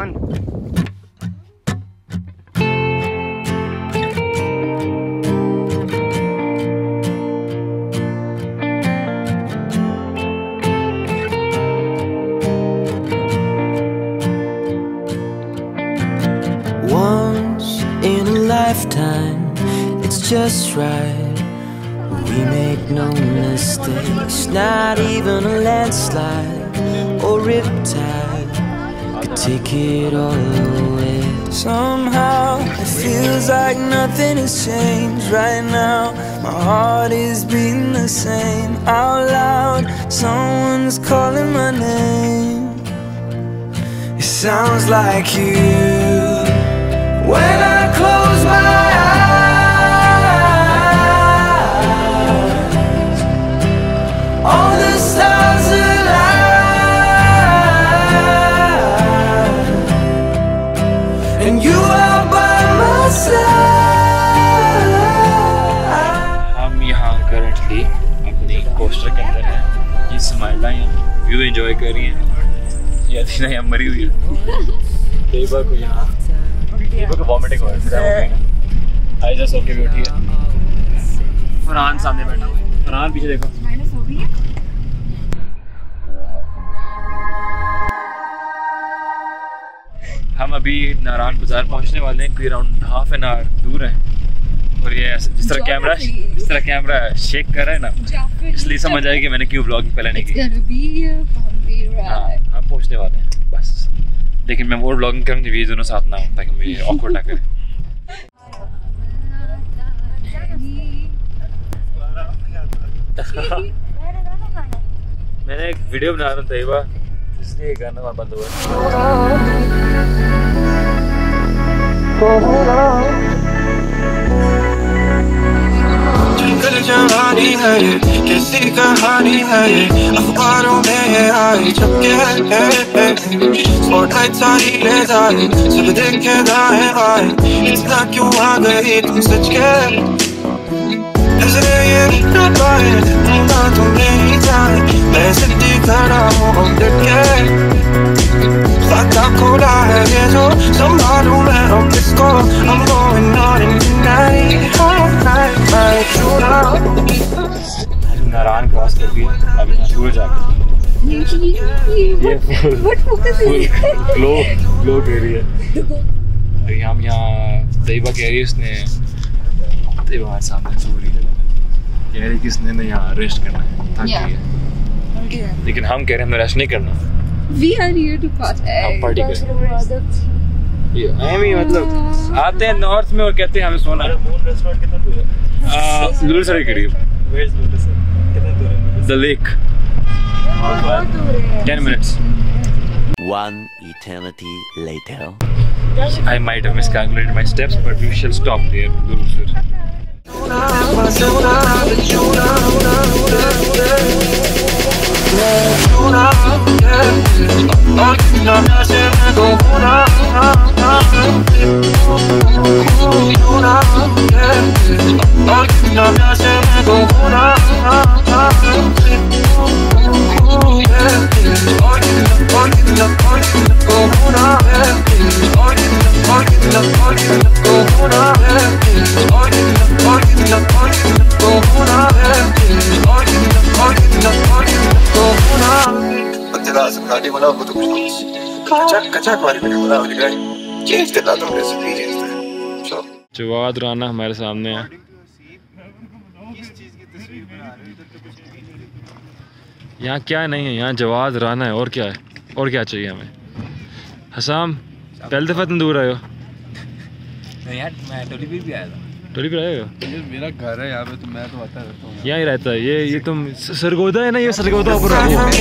Hasan. Once in a lifetime, it's just right. We make no mistakes, not even a landslide or riptide could take it all away. Somehow it feels like nothing has changed right now. My heart is beating the same out loud. Someone's calling my name. It sounds like you. When I close my eyes, all the stars align, and you are by my side. हम यहाँ currently अपनी coaster के अंदर हैं। ये smile यहाँ view enjoy कर रही हैं। ये अदीना यहाँ मरी हुई है। देवा को यहाँ को वॉमिटिंग हो रहा है। आई जस्ट ओके भी उठी है। फरहान सामने बैठा हुआ है। फरहान पीछे देखो। हम अभी नारायण बाजार पहुंचने वाले हैं। कोई अराउंड हाफ एन आवर दूर है। और ये जिस तरह कैमरा शेक कर रहा है ना, इसलिए समझ आएगी कि मैंने क्यों व्लॉगिंग पहले नहीं की। हाँ, हम पहुंचने वाले हैं बस। लेकिन मैं और व्लॉगिंग करूँगी, ये दोनों साथ ना हो ताकि मुझे ऑकवर्ड ना करे। मैंने एक वीडियो बना रहा था ये, इसलिए गाना वहाँ बंद हुआ। जंगल जवानी है ये, किसी कहानी है ये, अखबारों में ये आई छपके है। स्पॉटलाइट सारी ले जाए, सब देखे दाएं बाएं, इतना क्यों आ गई तुम सच के? नजरें ये निकल पाए, ना तुम नहीं जाए, मैं सिद्धि खड़ा हूँ डट के। खाता खोला है ये जो, संभालूं मैं अब किसको? I'm going on in the night, Narayan cross कर दिया, अब सूरज आ गया। ये फुल ग्लो दे रही है। और हम यहाँ तैयबा कह रही है, उसने तैयबा हमारे सामने सो रही है, कह रही कि इसने यहाँ रेस्ट करना है, थक गई है। लेकिन हम कह रहे हैं हमें रेस्ट नहीं करना। We are here to party. हम पार्टी करें। मतलब आते हैं नॉर्थ में और कहते हैं हमें सोना है। लुलुसर के करीब। The lake. 10 minutes. One eternity later. I might have miscalculated my steps, but we shall stop there, Lulusar. Jawad Rana हमारे सामने है। यहाँ क्या नहीं है, यहाँ जवाद राना है। और क्या है, और क्या चाहिए हमें? हसाम पहली दफ़ा तंदूर आए हो? नहीं यार, मैं टोली भी आया था। टोली पर आए हो? मेरा घर है यहाँ पे, तो मैं तो आता रहता हूँ। यहाँ ही रहता है। ये तुम सरगोदा है ना? ये सरगोदा ऊपर।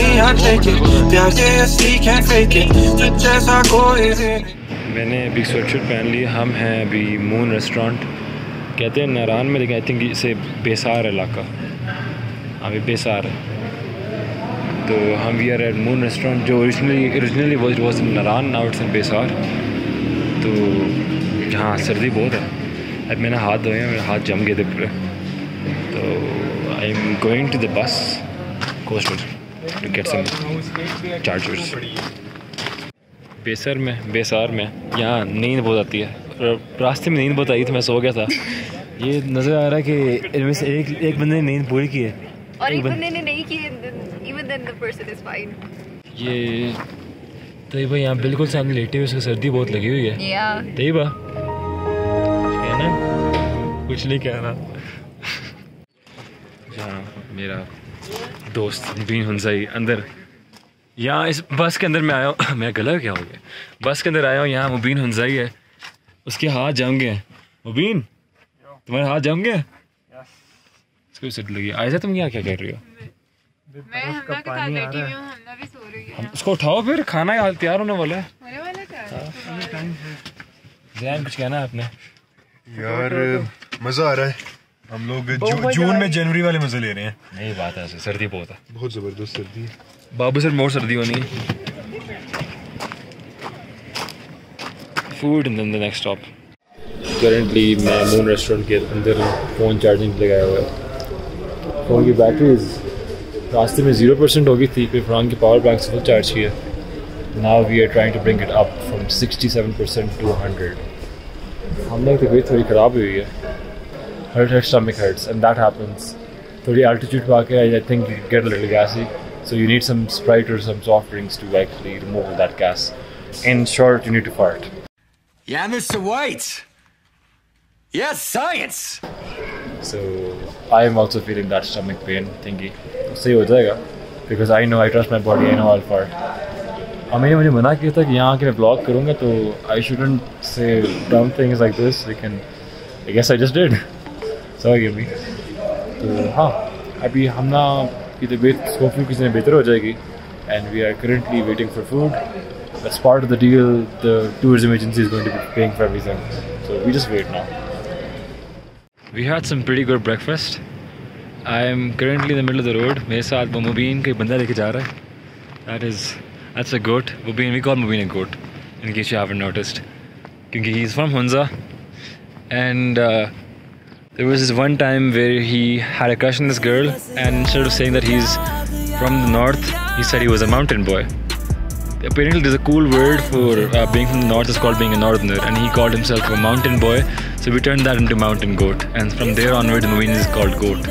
मैंने अभी स्वेटशर्ट पहन ली। हम हैं अभी मून रेस्टोरेंट, कहते हैं नारायण में, लेकिन आई थिंक इसे बेसार इलाका। हाँ ये बेसार है। तो हम we are at Moon Restaurant, जो originally was in Narayan, now it's in Besar. तो यहाँ सर्दी बहुत है। अब मैंने हाथ धोए हैं, मेरे हाथ जम गए थे पूरे। तो I am going to the bus coaster to get some chargers. Besar में यहाँ नींद बहुत आती है। रास्ते में नींद बहुत आई थी, मैं सो गया था। ये नज़र आ रहा है कि इनमें से एक बंदे ने नींद पूरी की है और एक बंदे ने नहीं की है। Even then the person is fine. ये तैयबा यहाँ बिल्कुल सामने लेटे हुए, उसको सर्दी बहुत लगी हुई है। तैयबा कहना कुछ नहीं कहना। यहाँ मेरा दोस्त मुबीन हुंजाई अंदर, यहाँ इस बस के अंदर मैं आया हूँ। मेरा गला क्या हो गया? बस के अंदर आया हूँ, यहाँ मुबीन हुंजाई है, उसके हाथ जाऊँगे। मुबीन तुम्हारे हाथ जाऊँगे? इसको सिट लगी। आयशा तुम यहाँ क्या कर रही हो? मैं हमना के साथ बैठी हुई हूँ, हमना भी सो रही है। उसको उठाओ, फिर खाना हाल तैयार होने वाला है। होने वाला क्या? जैन कुछ कहना है आपने? यार मज़ा आ रहा है। हम लोग जून में जनवरी वाले मज़े ले रहे हैं। नहीं बात है, सर्दी बहुत है, बहुत ज़बरदस्त सर्दी है। बाबू सर मोर सर्दी होनी है। Food and then the next stop. Currently मैं मून रेस्टोरेंट के अंदर फ़ोन चार्जिंग लगाया हुआ है। फ़ोन की बैटरीज रास्ते में 0% हो गई थी, फिर फ़रान के पावर बैंक से फुल चार्ज किया। Now we are trying to bring it up from 67% to 100। हम लोग की तबीयत थोड़ी ख़राब हुई है, her stomach hurts, and that happens. थोड़ी altitude पे आके I think you get a little gassy, so you need some Sprite or some soft drinks to actually remove that gas. In short, you need to fart. Yeah, Mr. White. Yes, science. So I am also feeling that stomach pain thingy. सही हो जाएगा, because I know I trust my body. I know I'll fart. और मैंने मुझे मना किया था कि यहाँ आके मैं vlog करूँगा, तो I shouldn't say dumb things like this. I guess I just did. Sorry me. तो हाँ, अभी हमना की तबीयत होपफुली किसी बेहतर हो जाएगी, and we are currently waiting for food. That's part of the deal. The tourism agency is going to be paying for everything, so we just wait now. We had some pretty good breakfast. I am currently in the middle of the road. मेरे साथ वो मुबीन का बंदा लेके जा रहा है. That's a goat. Mubin, we call Mubin a goat, in case you haven't noticed, क्योंकि he's from Hunza, and there was this one time where he had a crush on this girl, and instead of saying that he's from the north, he said he was a mountain boy. Apparently there's a cool word for being from the north, is called being a northerner, and he called himself a mountain boy, so we turned that into mountain goat, and from there onwards Mubin is called goat.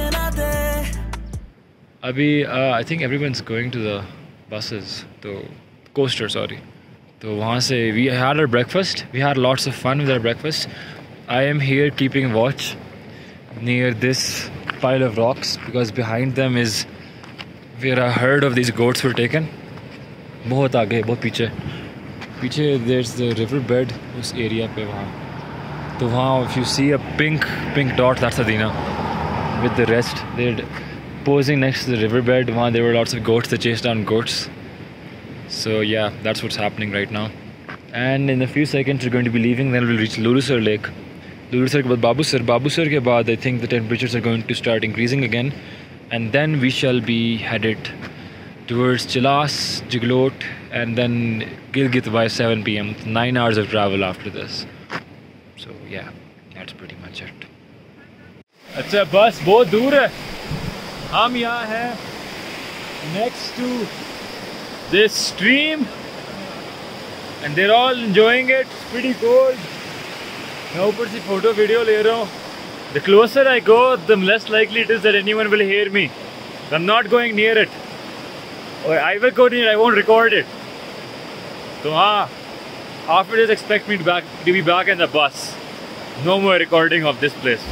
Abhi I think everyone's going to the buses, the coaster, sorry. So wahan se we had our breakfast, we had lots of fun with our breakfast. I am here keeping watch near this pile of rocks, because behind them is where a herd of these goats were taken. बहुत आगे, बहुत पीछे there's the river bed, उस area पे वहाँ, तो वहाँ if you see a pink dot, that's Adina with the rest. They're posing next to the river bed. वहाँ there were lots of goats, they chased down goats. So yeah, that's what's happening right now. And in a few seconds we're going to be leaving, then we'll reach Lulusar lake. Lulusar के बाद Babusar के बाद I think the temperatures are going to start increasing again, and then we shall be headed towards Chilas, Gilgit, and then Gilgit by 7 PM. 9 hours of travel after this. So yeah, that's pretty much it. अच्छा बस बहुत दूर है, हम यहाँ हैं next to this stream, and they're all enjoying it. It's pretty cold. मैं ऊपर से फोटो वीडियो ले रहा हूँ. The closer I go, the less likely it is that anyone will hear me. I'm not going near it. Or I will go near, I won't record it. So after this, expect me to be back in the bus. No more recording of this place.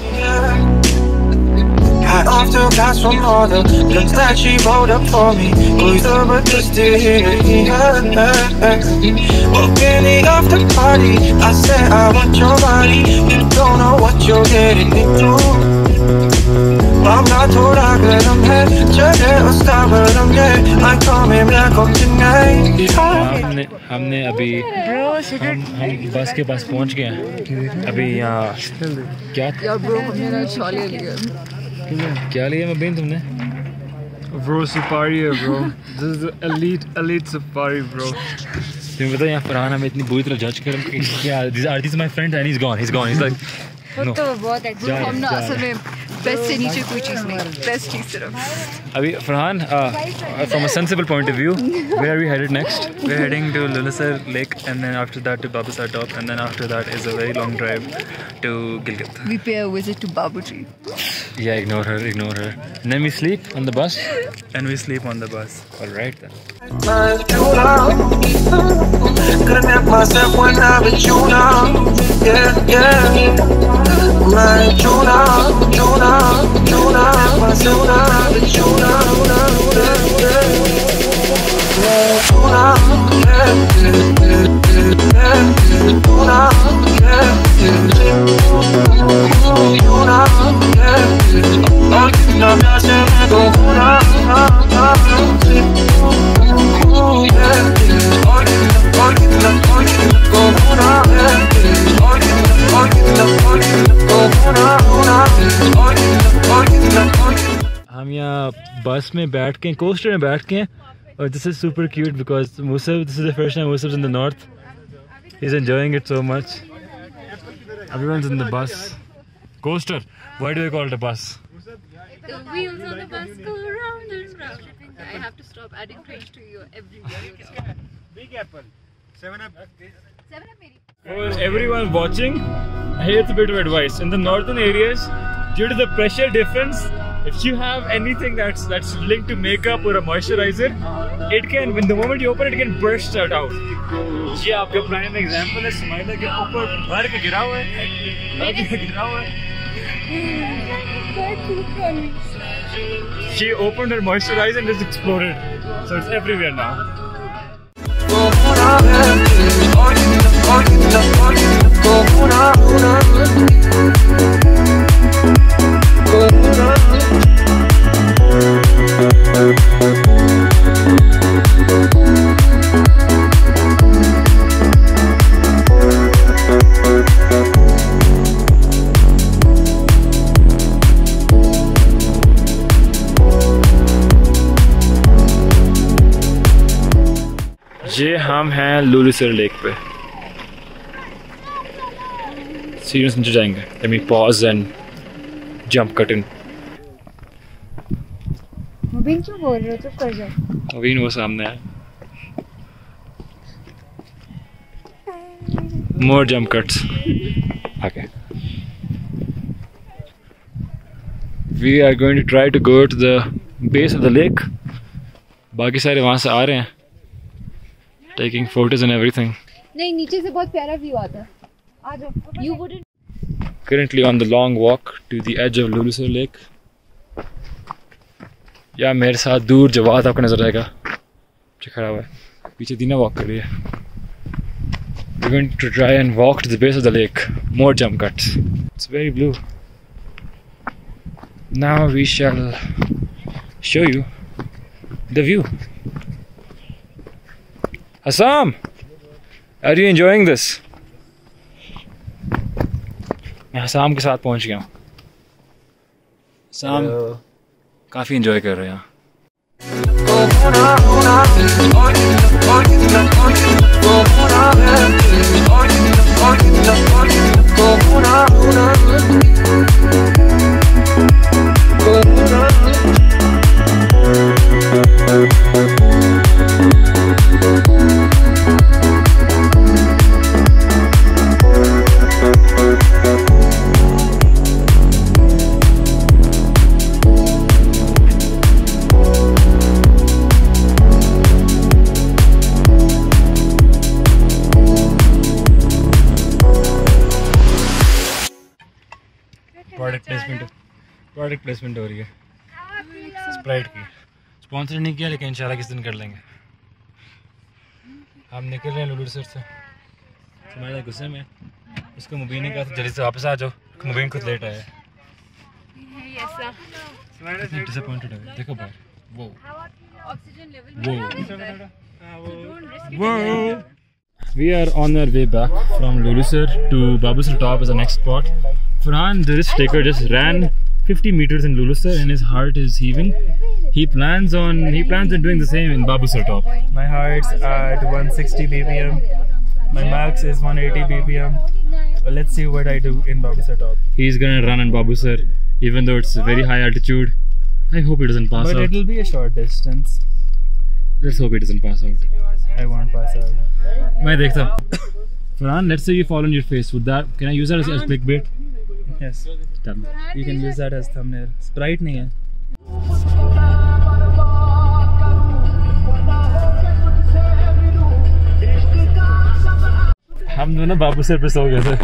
I often pass from all the guns that she rolled up for me. Who's the but just to hear walking the after party, I said I want your body. You don't know what you're getting into. I'm not told I got them head. Just a star, but I'm dead. I'm coming back up tonight. हमने अभी हम बस के पास पहुंच गए हैं. अभी यहाँ क्या क्या लिया मबीन तुमने? Bro, safari है bro. This is elite safari bro. तुम्हें पता है यहाँ फरहान हमें इतनी बुरी तरह जज कर क्या? These are my friends and he's gone. He's like no. तो बहुत एक्टिव हम ना असल में बेस्ट से नीचे कोई चीज़ नहीं, बेस्ट चीज़ सिर्फ। अभी Farhan, from a sensible point of view, where are we headed next? We're heading to Lulusar Lake, and then after that to Besar Top, and then after that is a very long drive to Gilgit. We pay a visit to Babuji. Yeah, ignore her. And then we sleep on the bus. And we sleep on the bus. Alright then. Couldn't help myself when I'm with Joona. Yeah. My Joona. My Joona with Joona. हम यहाँ बस में बैठ के, coaster में बैठ के, और this is super cute because Musab, this is the first time Musab's in the north. He's enjoying it so much. Everyone's in the bus. Coaster. Why do they call it a bus? The wheels on the bus go round and round. I have to stop adding cringe to you every video. Big apple. 7 up. For everyone watching, here's a bit of advice. In the northern areas, due to the pressure difference, if you have anything that's linked to makeup or a moisturizer, it can, when the moment you open it, can burst out. ये आपका prime example है, स्माइलर के ऊपर भर के गिरा हुआ है, She opened her moisturizer and just exploded. So it's everywhere now. ये हम हैं लुलुसर लेक पे। सीरियस नीचे जाएंगे। Let me pause and jump cut in. मुबीन क्यों बोल रहे हो? चुप कर जाओ। मुबीन वो सामने है। More jump cuts. Okay. We are going to try to go to the base of the lake. बाकी सारे वहाँ से आ रहे हैं। Taking photos and everything. नहीं, नीचे से बहुत प्यारा व्यू आता है। आ जाओ। You wouldn't. Currently on the long walk to the edge of Lulusar Lake. या मेरे साथ दूर जवाद आपको नजर आएगा। पीछे खड़ा हुआ है। पीछे दीना वॉक कर रही है। We're going to try and walk to the base of the lake. More jump cuts. It's very blue. Now we shall show you the view. Asim, are you enjoying this? मैं आसाम के साथ पहुंच गया हूँ। आसाम काफ़ी एंजॉय कर रहे हैं यहाँ। प्रोडक्ट प्लेसमेंट हो रही है स्प्राइट की। स्पॉन्सर नहीं किया लेकिन इंशाल्लाह किस दिन कर लेंगे। हम निकल रहे हैं लुलुसर से। तुम्हारे गुस्से में उसको मुबीन ने कहा था जल्दी से वापस आ जाओ। मुबीन खुद लेट आया। कितनी डिसअपॉइंटेड है। देखो बाहर वो We are on our way back from Lulusar to Babusar Top as the next spot. Farhan, the risk taker, just ran 50 meters in Lulusar and his heart is heaving. He plans on doing the same in Babusar Top. My heart's at 160 BPM. My max is 180 BPM. Let's see what I do in Babusar Top. He's gonna run in Babusar even though it's a very high altitude. I hope it doesn't pass But out. it will be a short distance. Let's hope it doesn't pass out. I won't pass out. मैं देखता हूँ. Farhan, let's say you fall on your face. Would that? Can I use that as clickbait? Yes. Tell me. You can use that as thumbnail. Sprite नहीं है. हम दोनों बाबू sir पे सो गए थे.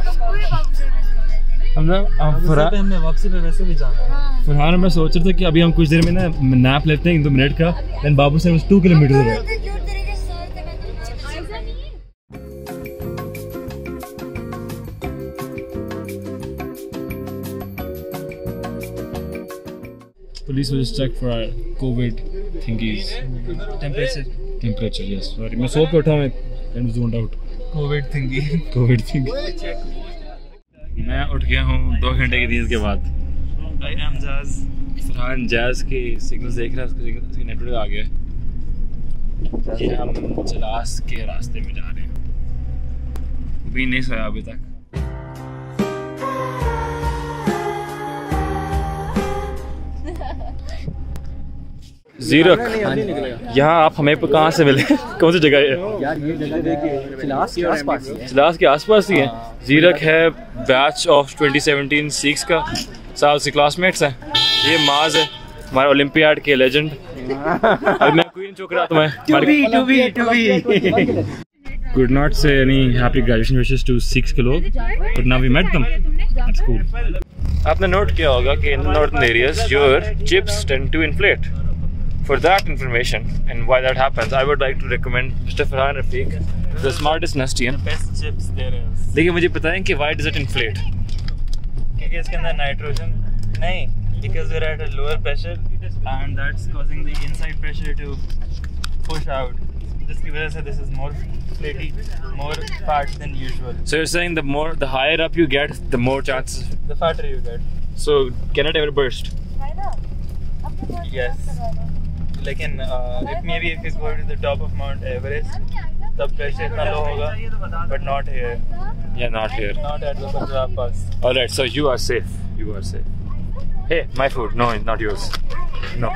हमने वापसी पे वैसे भी जाना है. फरहान मैं सोच रहे थे कि अभी हम कुछ देर में ना नैप लेते हैं 2 मिनट का. देन बाबू सर 2 किलोमीटर है. Police will just check for our COVID thingies. Temperature, yes. Sorry, मैं सो पे उठा मैं and zoned out. COVID thingy. COVID thingy. मैं उठ गया हूँ 2 घंटे की नींद के बाद. I am Jazz. Farhan Jazz के सिग्नल्स देख रहा है. उसका नेटवर्क आ गया है. ये हम चिलास के रास्ते में जा रहे हैं. अभी नहीं सोया अभी तक. जीरक, यहाँ आप हमें कहाँ से मिले? कौन सी जगह है? यार ये जगह देखिए चिलास के आसपास ही है. चिलास के आसपास ही है. जीरक है बैच ऑफ 2017 सिक्स का. साल से क्लासमेट्स हैं. ये माज है हमारे ओलंपियाड के लेजेंड. अब मैं क्वीन चौक रहा था. मैं could not say any happy graduation wishes to 6 के लोग, but now we met them. That's cool. आपने नोट किया होगा कि in the northern areas your chips tend to inflate. For that information and why that happens, I would like to recommend Mr. Farhan Rafiq, the smartest Nustian. Best chips there is. देखिए मुझे बताएं कि why does it inflate? क्योंकि इसके अंदर nitrogen नहीं, because we're at a lower pressure and that's causing the inside pressure to push out. जिसकी वजह से this is more flaky, more fat than usual. So you're saying the higher up you get, the more chances. The fatter you get. So can it ever burst? Yes. लेकिन if you go to the top of Mount Everest, the pressure इतना low होगा, but not here. Yeah, not here. Not at the Punjab Pass. Alright, so you are safe. You are safe. Hey, my food. No, not yours. No.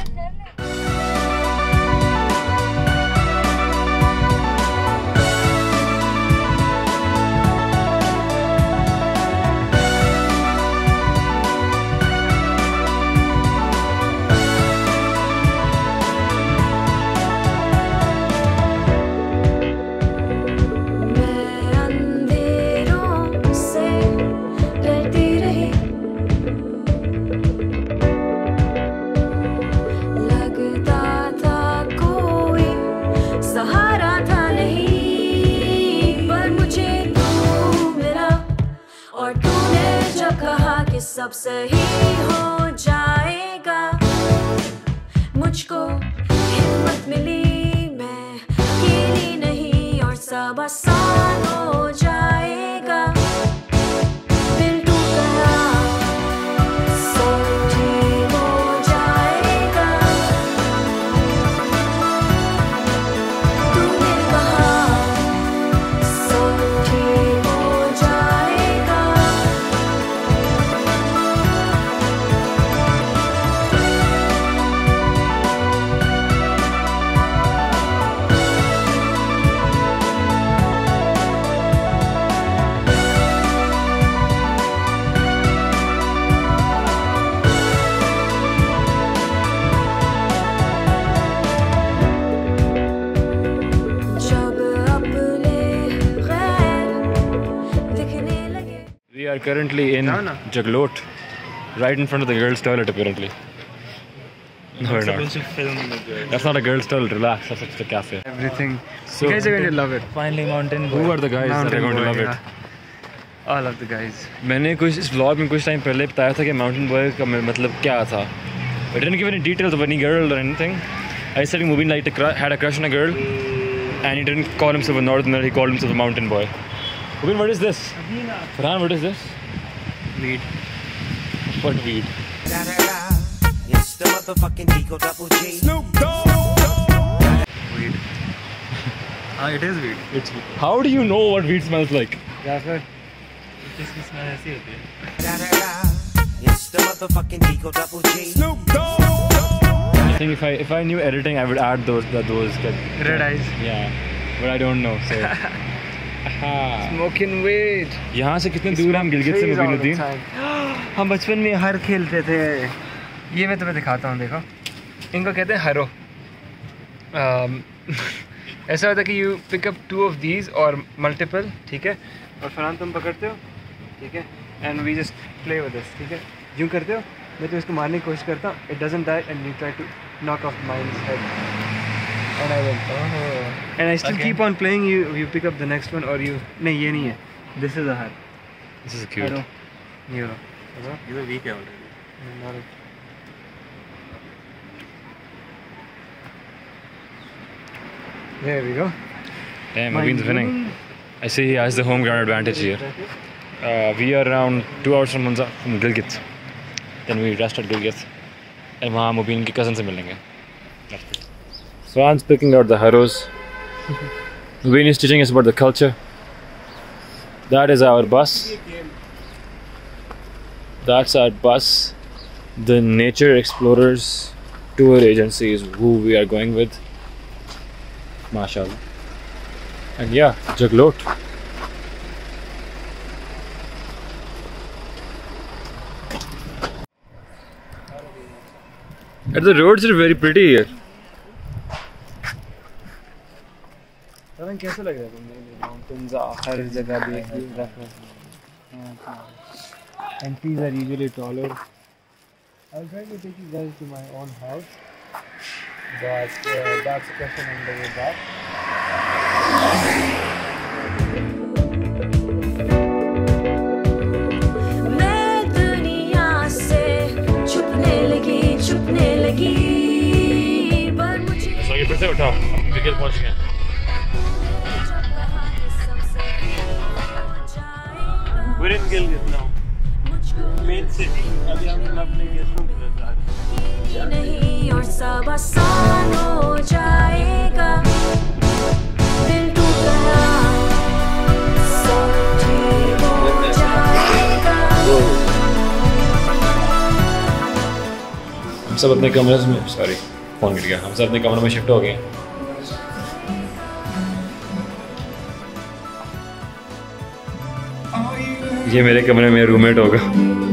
सब सही हो जाएगा. मुझको हिम्मत मिली, मैं अकेली नहीं और सब आसान हो जाएगा. दिल टूट गया, सब ठीक हो जाएगा. तूने कहा सब ठीक हो जाएगा. We are currently in Jaglot, right in front of the girls' toilet apparently. No, we're not. That's not a girls' toilet, relax, that's just a cafe. Everything. So, You guys are going to love it. Finally mountain boy. who are the guys that are going to love it? All of the guys. मैंने कुछ इस vlog में कुछ time पहले बताया था कि mountain boy का मतलब क्या था. I didn't give any details of any girl or anything. I said Mubin like had a crush on a girl and he didn't call himself a northerner, he called himself a mountain boy. Mubin, what is this? Farhan, what is this? Weed. What weed? It's the motherfucking Digo Double G. Snoop Dogg. Weed. It is weed. It's, how do you know what weed smells like? Yeah, sir. जिसकी smell ऐसी होती है. It's the motherfucking Digo Double G. I think if I knew editing, I would add those Red eyes. Yeah, but I don't know. So. Smoking weed. यहाँ से कितने दूर हम गिलगित से मुबीनुद्दीन? हम बचपन में हर खेलते थे। ये मैं तुम्हें दिखाता हूँ, देखो। इनको कहते हैं हरो। ऐसा होता है कि you pick up 2 of these और मल्टीपल, ठीक है? और फरहान तुम पकड़ते हो, ठीक है? And we just play with this, ठीक है? यूँ करते हो, मैं तो इसको मारने की कोशिश करता हूँ, it doesn't die and you try to knock off mine's head and I will and I still keep on playing, you pick up the next one और यू नहीं, ये नहीं है, this is a her, This is cute. ये ये weak है already. There we go. Damn, Mubin's winning. I see he has the home ground advantage here. We are around 2 hours from Gilgit. Then we rest at Gilgit. And वहाँ Mubin की cousin से मिलेंगे. So I'm picking out the haros. Mubin is teaching us about the culture. That is our bus. That's our bus. The Nature Explorers tour agency is who we are going with. MashaAllah. And yeah, Jaglot. And the roads are very pretty here. कैसा लग रहा है तुम्हें? Mountains हर जगह भी एक and trees are usually taller. I'll try to take you guys to my own house, but that's a question on the way back. मैं दुनिया से छुपने लगी पर मुझे So you फिर से उठाओ, हम गिलगित पहुंच गए। We're in Gilgit now. Main city. अभी हम अपने गेस्ट रूम पे जा रहे हैं। नहीं और सब आसान हो जाएगा, दिल टूट गया सब ठीक हो जाएगा। हम सब अपने कमरे में, सॉरी फोन गिर गया, हम सब अपने कमरे में शिफ्ट हो गए। ये मेरे कमरे में रूममेट होगा।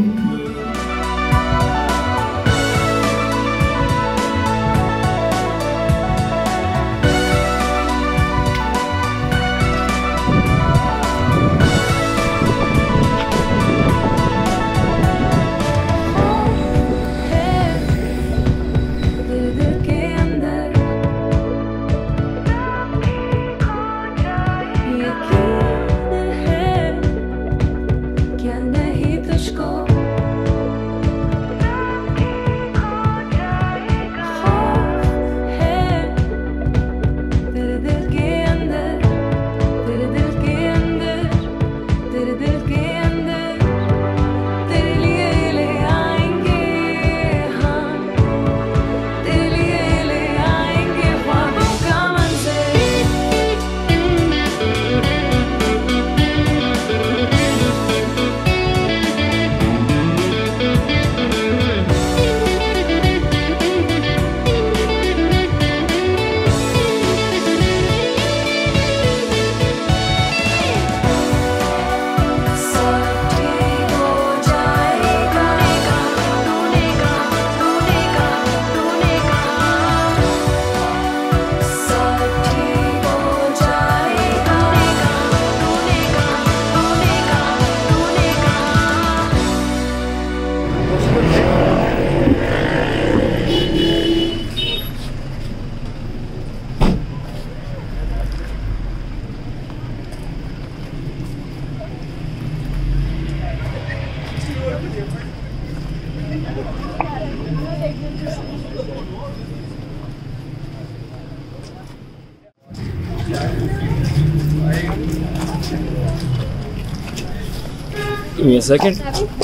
Give me a second.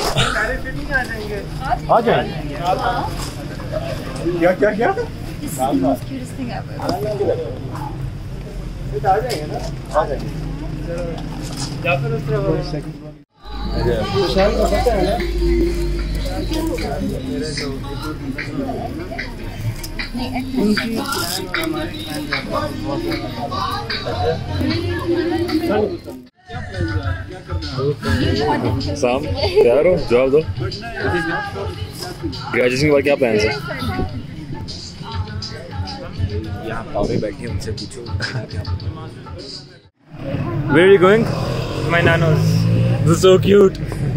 आ जाएंगे। क्या क्या क्या? This is the most cutest thing ever. आ जाएंगे ना? आ जाएंगे। या फिर उस तरह शायद को पता है ना? साम तैयार हो? जवाब दो। ग्रेजुएशन के बाद क्या प्लान है? यहाँ पावे बैठी उनसे पूछो। Where are you going? My nanos. This is so cute.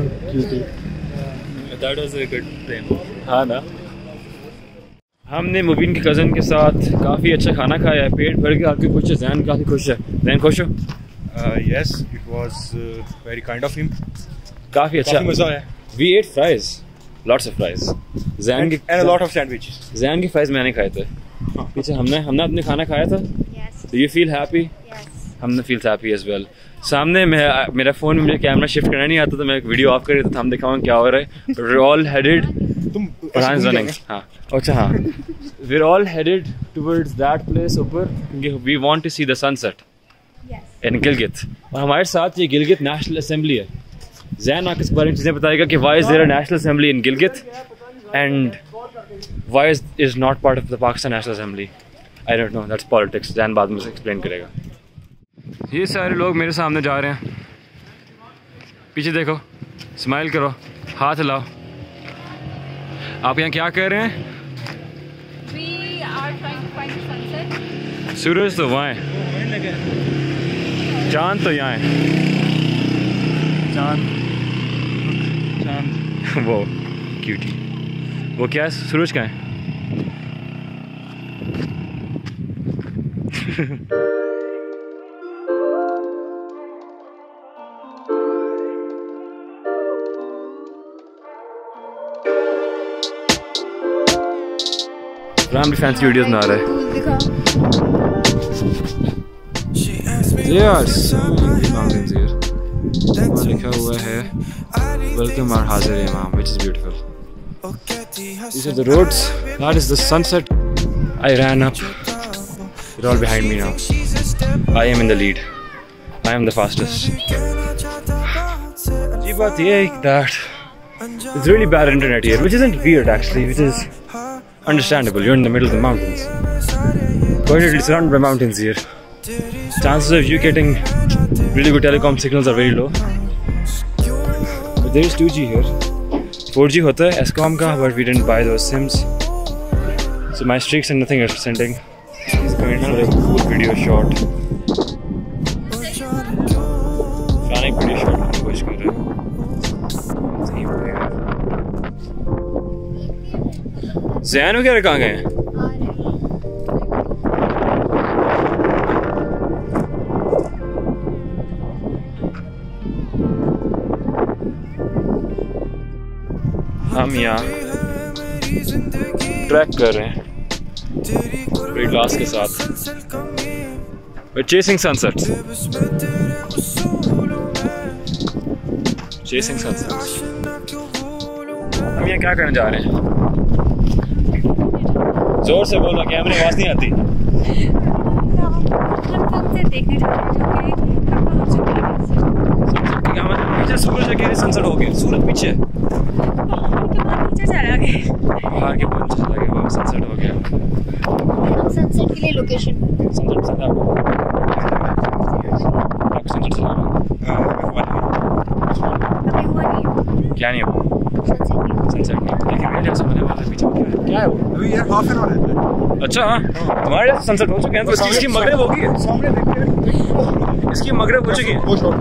That was a good plan. हाँ ना। हमने मुबीन के कज़न के साथ काफ़ी अच्छा खाना खाया है, पेट भर के आके खुश है। जैन काफ़ी खुश है। जैन खुश हो? Yes, it was very kind of him. काफ़ी अच्छा काफी मजा आया। We ate fries, lots of fries. Jain की And a lot of sandwiches. Jain की फ्राइज मैंने खाए थे। पीछे हमने अपने खाना खाया था। Yes. Do you feel happy? Yes. हमने feel happy as well. सामने मेरा फ़ोन में मुझे कैमरा शिफ्ट करना नहीं आता, तो मैं वीडियो ऑफ कर रही था। हम दिखाऊंगा क्या हो रहा है। We're all headed. हाँ अच्छा हाँ। We're all headed towards that place ऊपर, क्योंकि we want to see the sunset. Yes. In Gilgit. और हमारे साथ ये गिलगित नेशनल असेंबली है। जैन आपके इस बारे में चीज़ें बताएगा कि why is there a national assembly in Gilgit and why is not part of the Pakistan National Assembly. I don't know, that's politics. Jain बाद में एक्सप्लेन करेगा। ये सारे लोग मेरे सामने जा रहे हैं। पीछे देखो, स्माइल करो, हाथ हिलाओ। आप यहाँ क्या कर रहे हैं? We are trying to find the sunset. सूरज तो वहाँ है, चांद तो यहाँ है। चांद वो क्यूटी, वो क्या है? सूरज कहाँ है? राम भी फैंसी वीडियोस में आ रहा है। Yes, mountains here. वहाँ लिखा हुआ है Welcome our Azhar Imam, which is beautiful. These are the roads. That is the sunset. I ran up. They're all behind me now. I am in the lead. I am the fastest. जी बात ये है that it's really bad internet here, which isn't weird actually, which is understandable. You're in the middle of the mountains. Fortunately, surrounded by mountains here. Chances of you getting really good telecom signals are very low. But there is 2G here. 4G hota hai Escom ka, but we didn't buy those SIMs. So my streaks and nothing are sending. He's going for a cool video shot. Fanic video shot की कोशिश कर रहे हैं। ज़ैन वगैरह कहाँ गए हैं? हम यहाँ ट्रैक कर रहे हैं वेट लॉस के साथ। We're chasing sunsets. Chasing sunsets. हम यहाँ क्या करने जा रहे हैं? जोर से बोलो, कैमरे आवाज नहीं आती। देखने जा रहे हैं जो कि पीछे सूरज के सनसेट हो गया। सूरज पीछे नीचे चला गया। पहाड़ के ऊपर चला गया, वहाँ सनसेट हो गया। हम सनसेट के लिए लोकेशन सनसेट पसंद है आपको? सनसेट चला अभी हुआ नहीं क्या नहीं हुआ? सनसेट नहीं लेकिन मेरे जैसे होने वाला पीछे क्या है वो? अभी यार हाफ एन आवर है। अच्छा हाँ, तुम्हारे जैसे सनसेट हो चुके हैं तो इसकी मगरिब होगी। सामने देखते हैं, इसकी मगरिब हो चुकी है। वो शॉट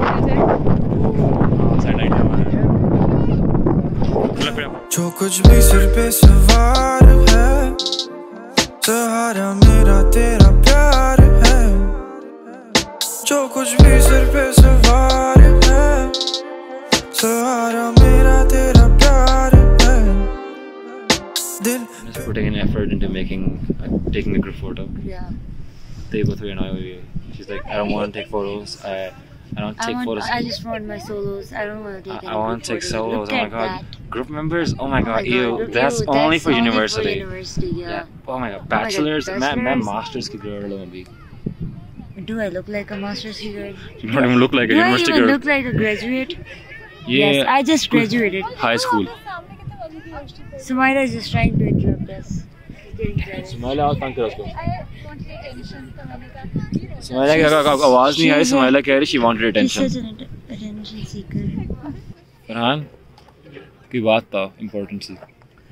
जो कुछ भी सिर पे सवार है, सहारा मेरा तेरा प्यार है। जो कुछ भी सिर पे सवार है, सहारा मेरा तेरा प्यार है। दिल putting an effort into taking a group photo. Yeah. They both were annoyed. She's like, I don't want to take photos. I don't take photos. I just want my solos. I don't want to take any I want to take photos. solos. Look Oh my at god. that. Group members? Oh my god. Oh my Ew. God. That's Ew, only for only university. For university, yeah. Oh my god. Bachelors? मैं bachelors? masters की girl हूँ अभी. Do I look like a master's student? You don't even look like a Do I university even girl. look like a graduate? Yeah. Yes, I just graduated. High school. Sumaira is just trying to interrupt us. Sumaila और तंग करो उसको. attention. Sumaila की आवाज़ नहीं आई. सुमाइला कह रही she wanted He's attention. such an attention seeker. Farhan की बात था important C.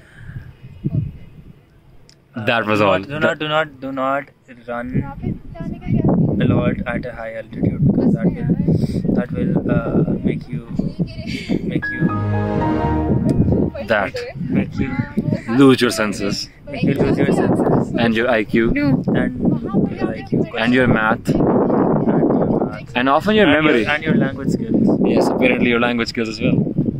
That was all. Do not run a lot at a high altitude because that will make you lose your senses make you lose your senses and your IQ and and your math and often your memory. and your language skills. Yes, apparently your language skills as well.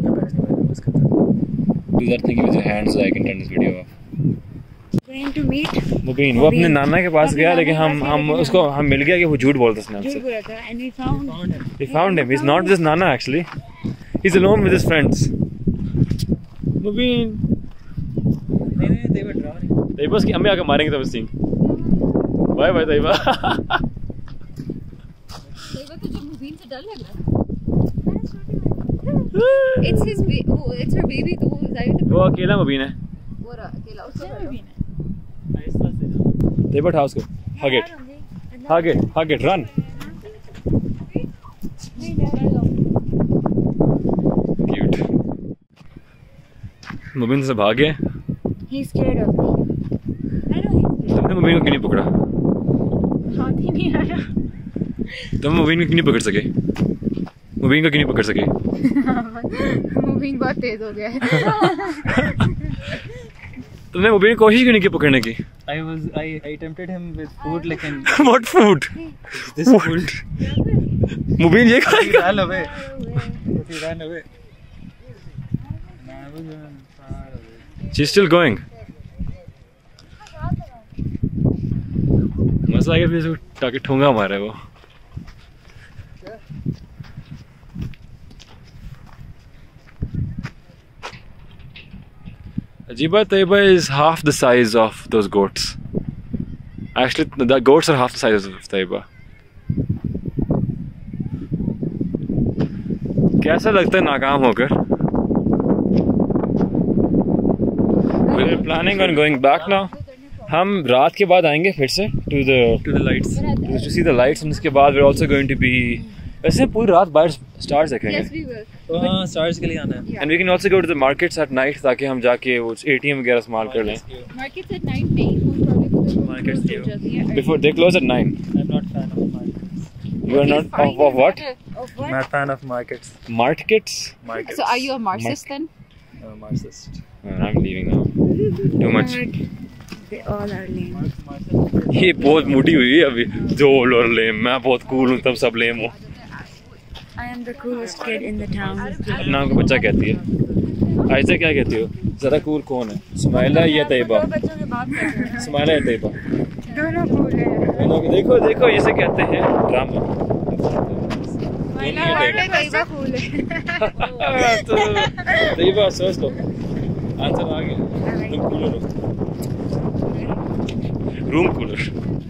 Do that thing with your hands so I can turn this video off. Going to meet. मुबीन वो अपने नाना के पास गया लेकिन हम उसको हम मिल गया कि वो झूठ बोलता उसने हमसे. And we found him. He's not just Nana actually. He's alone with his friends. Mubeen they were drawing. Taiba उसकी अम्मी आके मारेंगे तब सिंह. Bye bye Tayyaba. तैयबा तुझे मुबीन से डर लग रहा है? It's her baby तो वो अकेला मुबीन है. वो अकेला उसका मुबीन है. तैयबा उठा उसको. Hug it, run. Cute. मुबीन से भाग गए. He's scared of me. I know he's scared. तुमने मुबीन को क्यों नहीं पकड़ा? हाथ ही नहीं आया. तुम मुबीन को क्यों नहीं पकड़ सके? मुबीन को क्यों नहीं पकड़ सके? मुबीन बहुत तेज हो गया है. तुमने मुबीन को कोशिश क्यों नहीं की पकड़ने की? I tempted him with food लेकिन What food? this food. मुबीन ये खाएगा? ran away. He ran away. I was far away. She's still going. मजा आ गया फिर ताकि ठोंगा मारे वो. Ajiba Taiba is half the size of those goats. Actually, the goats are half the size of Taiba. कैसा लगता है नाकाम होकर? We're planning on going back now. हम रात के बाद आएंगे फिर से to the lights to see the lights, and उसके बाद we're also going to be वैसे पूरी रात बाहर stars देखेंगे. Yes, we will. हाँ stars के लिए आना है. And we can also go to the markets at night ताकि हम जाके वो ATM वगैरह इस्तेमाल कर लें. Markets at night नहीं, most probably Markets close क्यों? हो जाती है. Before they close at 9. I'm not fan of markets. You are not of what? Of what? Not fan of markets. Markets? Markets. So are you a Marxist then? No, Marxist. I'm leaving now. Too much. They all are lame. ये बहुत मोटी हुई है अभी. जोल और लेम. मैं बहुत कूल हूँ तब सब लेम हो. I am the coolest kid in the town. अपने नाम को बच्चा कहती है. ऐसे क्या कहती हो? ज़्यादा कूल कौन है? सुमाइला या तैयबा? बच्चों की बात कर रहे हैं. सुमाइला या तैयबा? दोनों cool हैं. देखो इसे कहते हैं ड्रामा. तैयबा cool है. तो तैयबा सोच लो. आंसर आ गया. तुम कूलर हो. Room cooler.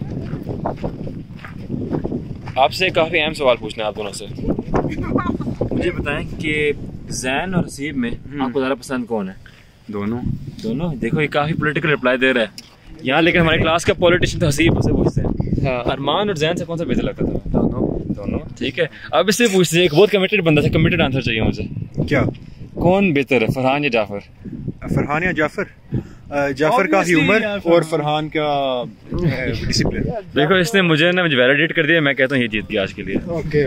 आपसे काफ़ी अहम सवाल पूछना है आप दोनों से. मुझे बताएं कि जैन और हसीब में आपको ज़्यादा पसंद कौन है? दोनों. देखो ये काफ़ी पॉलिटिकल रिप्लाई दे रहा है यहाँ, लेकिन हमारी क्लास का पॉलिटिशियन तो हसीब से पूछते हैं. अरमान और जैन से कौन सा बेहतर लगता था? दोनों. ठीक है, अब इससे पूछते हैं. एक बहुत कमिटेड बंदा था, कमिटेड आंसर चाहिए मुझे. क्या? कौन बेहतर है, फरहान या जाफर? फरहान या जाफर? जाफर का ह्यूमर और फरहान का डिसिप्लिन. देखो इसने मुझे वैलिडेट कर दिया. मैं कहता हूँ ये जीत गया आज के लिए. ओके.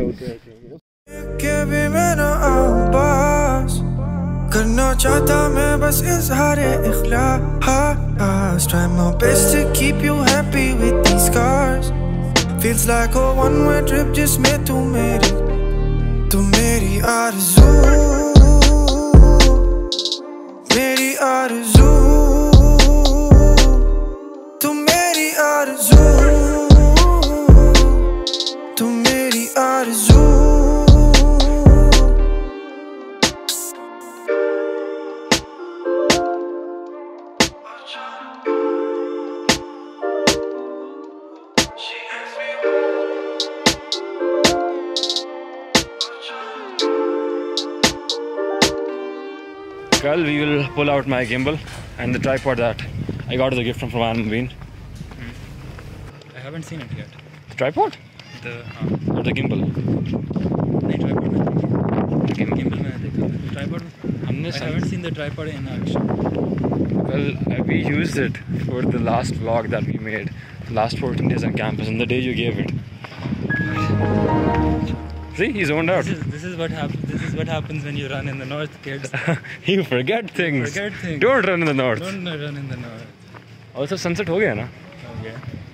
करना चाहता मैं बस इज़हारे इख़लास. Try my best to keep you happy with these scars. Feels like a one-way trip जिसमें तू मेरी आरज़ू, मेरी आरज़ू, तू मेरी आरज़ू, तू मेरी आरज़ू. Kal we will pull out my gimbal and the tripod that I got as a gift from Mubin. I haven't seen it yet. The tripod? Or the gimbal? नहीं tripod में gimbal में देखा tripod हमने I haven't seen the tripod in action. Well, we used it for the last vlog that we made, last 14 days on campus, and the day you gave it. See, he's zoned out. This is what happens. This is what happens when you run in the north, kids. You forget things. Forget things. Don't run in the north. Don't run in the north. Also, sunset हो गया ना? Okay.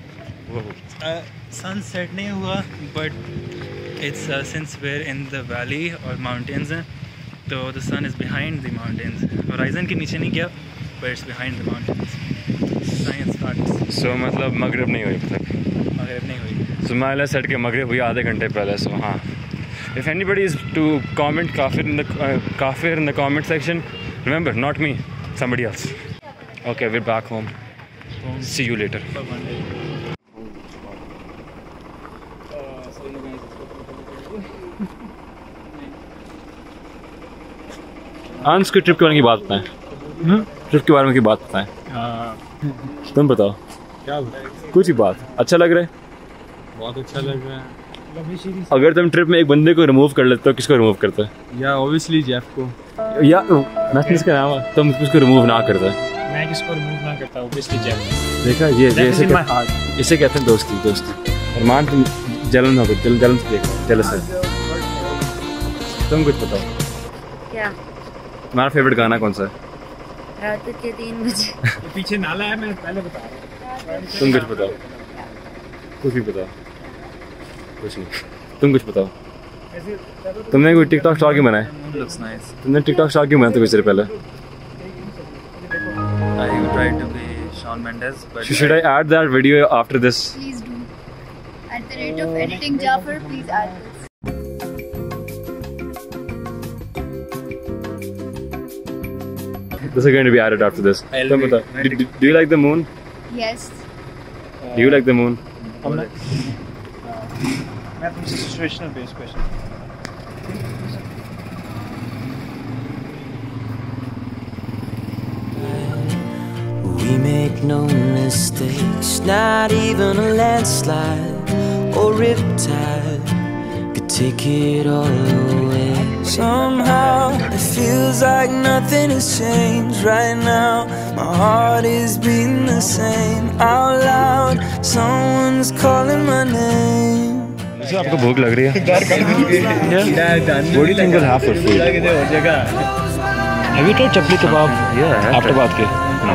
Sunset नहीं हुआ, but it's since we're in the valley or mountains हैं, तो the sun is behind the mountains. Horizon के नीचे नहीं गया, but it's behind the mountains. Science facts. So मतलब मगरिब नहीं हुई तक. मगरिब नहीं हुई. So माला सेट के मगरिब हुई आधे घंटे पहले. So हाँ. If anybody is to comment kafir in the comment section, remember, not me, somebody else. Okay, we're back home. See you later. For one day. आंस की ट्रिप के बारे में की बात बताएं. ट्रिप के बारे में की बात बताएं. तुम बताओ. क्या कुछ ही बात. अच्छा लग रहा है. बहुत अच्छा लग रहा है. अगर तुम ट्रिप में एक बंदे को रिमूव कर लेते हो, किसको रिमूव करते हो? या ऑब्वियसली जेफ को. या मैं इसका नाम है, तुम उसको रिमूव ना करते. मैं किसको रिमूव ना करता, ऑब्वियसली जेफ. देखा ये इसे कहते हैं दोस्ती. अरमान तुम जलन हो गई. जलन से देखो. जलन से. तुम कुछ बताओ. क्या? तुम्हारा फेवरेट गाना कौन सा है? रात के 3 बजे. पीछे नाला है, मैं पहले बता रहा हूँ. तुम कुछ बताओ. कुछ भी बताओ. कुछ नहीं. तुम कुछ बताओ. तुमने कोई टिकटॉक स्टार क्यों बनाया? Looks nice. तुमने टिकटॉक स्टार क्यों बनाया? तो कुछ देर पहले. I tried to be Shawn Mendes, but Should I add that video after this? Please do. At the rate of editing Jafar, please add this. This is going to be added after this. तुम बताओ. Do you like the moon? Yes. Do you like the moon? मैं तुमसे situational based question. We make no mistakes, not even a landslide or riptide could take it all away. Somehow it feels like nothing has changed right now. My heart is beating the same out loud. Someone's calling my name. So आपको भूख लग रही है? Yeah. What do you think we'll have for food? Have you tried chapli kebab? Yeah. After के. I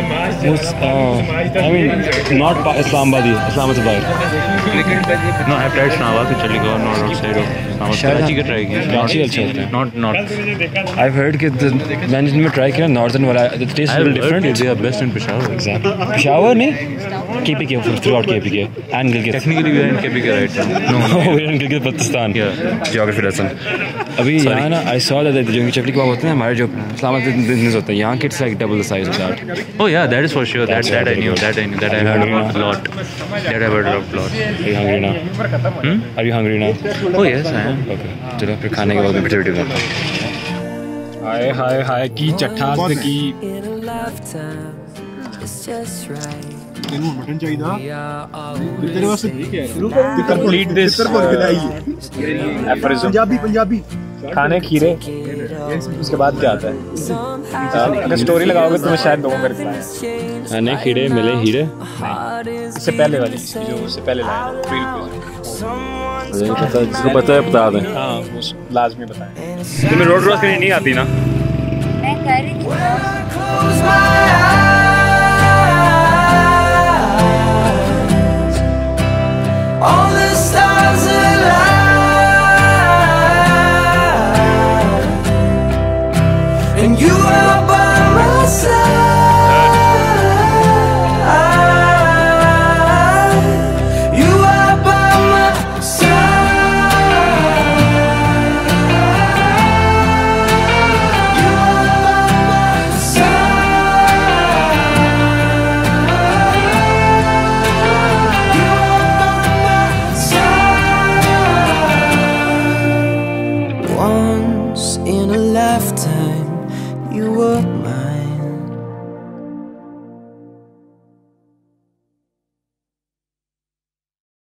mean, not Islamabad, Islamabad. No, I have tried Islamabad with chili kebab, not outside of Islamabad. Karachi का try किया. Karachi अच्छा होता है. Not. I've heard कि मैंने जिनमें try किया northern वाला, the taste is a little different. They are best in Peshawar. Exactly. Peshawar नहीं? KPK, throughout KPK and Gilgit. Technically we are in KPK right now. No, we're in Gilgit, Pakistan. Yeah. Geography lesson. अभी यहाँ ना I saw that जो चपली कबाब होते हैं हमारे जो इस्लामाबाद में होते हैं, यहाँ के it's like double the size of that. Oh yeah, that is for sure. That I knew. That I heard about a lot. That I heard about a lot. Are you hungry now? Are you hungry now? Oh yes, I am. Okay. चलो फिर खाने के बाद में फिर करते हैं. हाय की चट्ठास पे की. तेनू मटन चाहिए तेरे वास्ते कंप्लीट दिस पंजाबी खाने खीरे. उसके बाद क्या आता है? अगर स्टोरी लगाओगे तो मैं शायद दोनों कर पाए. खाने खीरे मिले हीरे. इससे पहले वाली जो उससे पहले लाया जिसको पता है बता दें. हाँ वो लाजमी बताएं. तुम्हें रोड क्रॉस करनी नहीं आती ना? मैं कर रही थी.